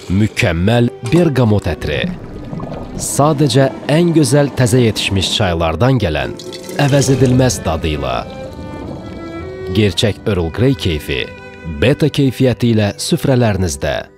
Mükemmel bergamot ətri. Sadəcə ən gözəl təzə yetişmiş çaylardan gələn əvəz edilməz dadıyla. Gerçək Earl Grey keyfi, beta keyfiyyəti ilə süfrələrinizdə.